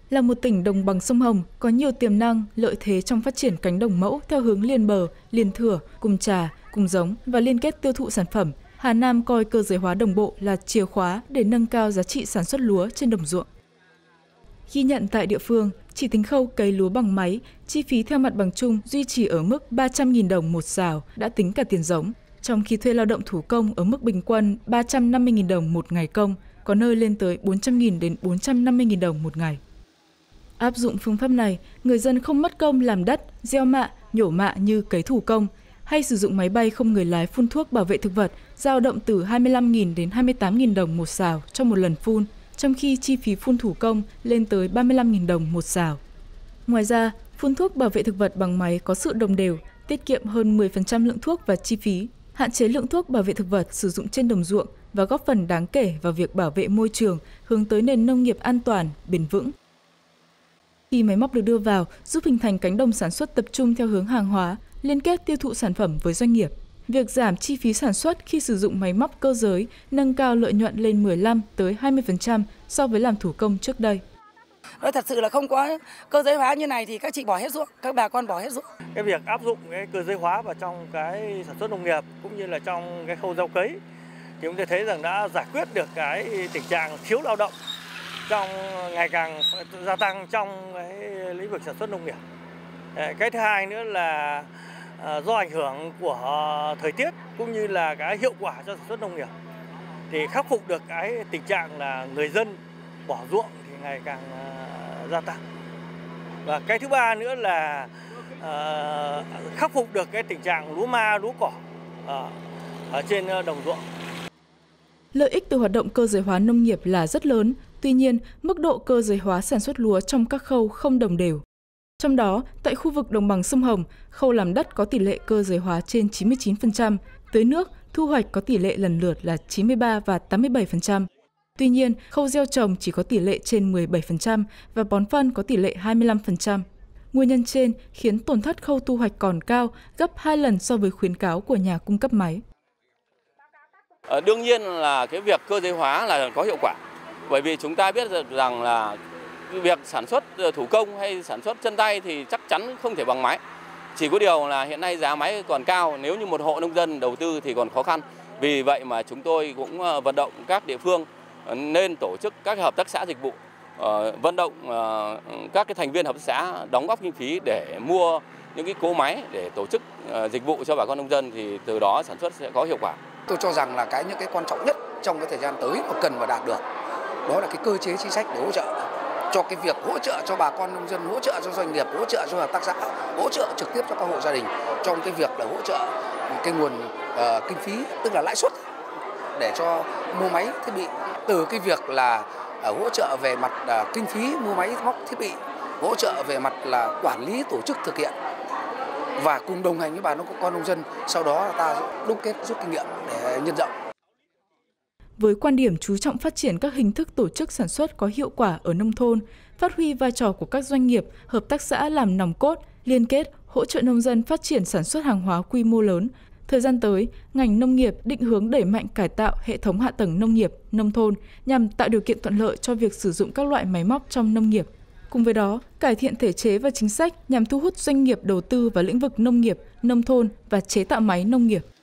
Là một tỉnh đồng bằng sông Hồng có nhiều tiềm năng, lợi thế trong phát triển cánh đồng mẫu theo hướng liền bờ, liền thửa, cùng trà, cùng giống và liên kết tiêu thụ sản phẩm. Hà Nam coi cơ giới hóa đồng bộ là chìa khóa để nâng cao giá trị sản xuất lúa trên đồng ruộng. Ghi nhận tại địa phương, chỉ tính khâu cấy lúa bằng máy, chi phí theo mặt bằng chung duy trì ở mức 300.000 đồng một sào đã tính cả tiền giống, trong khi thuê lao động thủ công ở mức bình quân 350.000 đồng một ngày công, có nơi lên tới 400.000 đến 450.000 đồng một ngày. Áp dụng phương pháp này, người dân không mất công làm đất, gieo mạ, nhổ mạ như cấy thủ công, hay sử dụng máy bay không người lái phun thuốc bảo vệ thực vật, dao động từ 25.000 đến 28.000 đồng một sào cho một lần phun, trong khi chi phí phun thủ công lên tới 35.000 đồng một sào. Ngoài ra, phun thuốc bảo vệ thực vật bằng máy có sự đồng đều, tiết kiệm hơn 10% lượng thuốc và chi phí, hạn chế lượng thuốc bảo vệ thực vật sử dụng trên đồng ruộng và góp phần đáng kể vào việc bảo vệ môi trường, hướng tới nền nông nghiệp an toàn, bền vững. Khi máy móc được đưa vào, giúp hình thành cánh đồng sản xuất tập trung theo hướng hàng hóa, liên kết tiêu thụ sản phẩm với doanh nghiệp. Việc giảm chi phí sản xuất khi sử dụng máy móc cơ giới nâng cao lợi nhuận lên 15 tới 20% so với làm thủ công trước đây. Nói thật sự là không có cơ giới hóa như này thì các chị bỏ hết ruộng, các bà con bỏ hết ruộng. Cái việc áp dụng cái cơ giới hóa vào trong cái sản xuất nông nghiệp cũng như là trong cái khâu gieo cấy thì chúng tôi thấy rằng đã giải quyết được cái tình trạng thiếu lao động trong ngày càng gia tăng trong cái lĩnh vực sản xuất nông nghiệp. Cái thứ hai nữa là do ảnh hưởng của thời tiết cũng như là cái hiệu quả cho sản xuất nông nghiệp thì khắc phục được cái tình trạng là người dân bỏ ruộng thì ngày càng gia tăng. Và cái thứ ba nữa là khắc phục được cái tình trạng lúa ma, lúa cỏ ở trên đồng ruộng. Lợi ích từ hoạt động cơ giới hóa nông nghiệp là rất lớn, tuy nhiên mức độ cơ giới hóa sản xuất lúa trong các khâu không đồng đều. Trong đó, tại khu vực đồng bằng sông Hồng, khâu làm đất có tỷ lệ cơ giới hóa trên 99%, tưới nước, thu hoạch có tỷ lệ lần lượt là 93 và 87%. Tuy nhiên, khâu gieo trồng chỉ có tỷ lệ trên 17% và bón phân có tỷ lệ 25%. Nguyên nhân trên khiến tổn thất khâu thu hoạch còn cao, gấp 2 lần so với khuyến cáo của nhà cung cấp máy. Đương nhiên là cái việc cơ giới hóa là có hiệu quả, bởi vì chúng ta biết được rằng là việc sản xuất thủ công hay sản xuất chân tay thì chắc chắn không thể bằng máy. Chỉ có điều là hiện nay giá máy còn cao, nếu như một hộ nông dân đầu tư thì còn khó khăn. Vì vậy mà chúng tôi cũng vận động các địa phương nên tổ chức các hợp tác xã dịch vụ, vận động các cái thành viên hợp tác xã đóng góp kinh phí để mua những cái cỗ máy để tổ chức dịch vụ cho bà con nông dân, thì từ đó sản xuất sẽ có hiệu quả. Tôi cho rằng là những cái quan trọng nhất trong cái thời gian tới mà cần và đạt được đó là cái cơ chế chính sách để hỗ trợ cho cái việc hỗ trợ cho bà con nông dân, hỗ trợ cho doanh nghiệp, hỗ trợ cho hợp tác xã, hỗ trợ trực tiếp cho các hộ gia đình trong cái việc là hỗ trợ cái nguồn kinh phí, tức là lãi suất để cho mua máy thiết bị, từ cái việc là hỗ trợ về mặt kinh phí mua máy móc thiết bị, hỗ trợ về mặt là quản lý tổ chức thực hiện và cùng đồng hành với bà con nông dân, sau đó ta đúc kết rút kinh nghiệm để nhân rộng. Với quan điểm chú trọng phát triển các hình thức tổ chức sản xuất có hiệu quả ở nông thôn, phát huy vai trò của các doanh nghiệp, hợp tác xã làm nòng cốt, liên kết, hỗ trợ nông dân phát triển sản xuất hàng hóa quy mô lớn, thời gian tới, ngành nông nghiệp định hướng đẩy mạnh cải tạo hệ thống hạ tầng nông nghiệp, nông thôn nhằm tạo điều kiện thuận lợi cho việc sử dụng các loại máy móc trong nông nghiệp. Cùng với đó, cải thiện thể chế và chính sách nhằm thu hút doanh nghiệp đầu tư vào lĩnh vực nông nghiệp, nông thôn và chế tạo máy nông nghiệp.